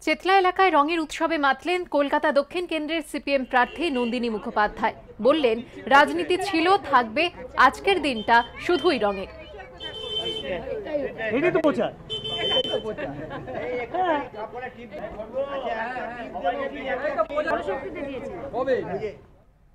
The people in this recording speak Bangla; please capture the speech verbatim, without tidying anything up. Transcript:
চেতলা এলাকায় রঙের উৎসবে মাতলেন কলকাতা দক্ষিণ কেন্দ্রের সিপিএম প্রার্থী নন্দিনী মুখোপাধ্যায়। বললেন, রাজনীতি ছিল, থাকবে, আজকের দিনটা শুধুই রঙের। এটাই তো প্রচার। কবে